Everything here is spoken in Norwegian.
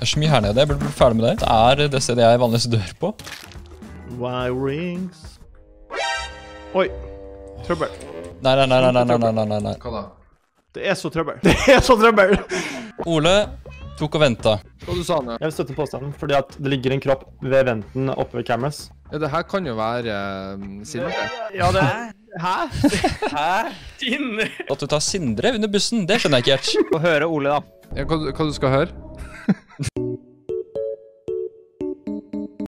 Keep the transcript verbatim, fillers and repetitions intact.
Det er så mye her nede, jeg burde bli ferdig med det. Det er det stedet jeg vanligvis dør på. Wirings. Oi, trøbbel. Nei, nei, nei, nei, nei, nei, nei, nei, nei. Hva da? Det er så trøbbel. Det er så trøbbel. Ole tok og ventet. Hva du sa nå? Jeg vil støtte påstanden, fordi at det ligger en kropp ved venten oppe ved cameras. Ja, det her kan jo være um, Sindre. Ja, det er... Hæ? Hæ? Sindre? At du tar Sindre under bussen, det skjønner jeg ikke helt. Få høre Ole da. Ja, hva, hva du skal høre?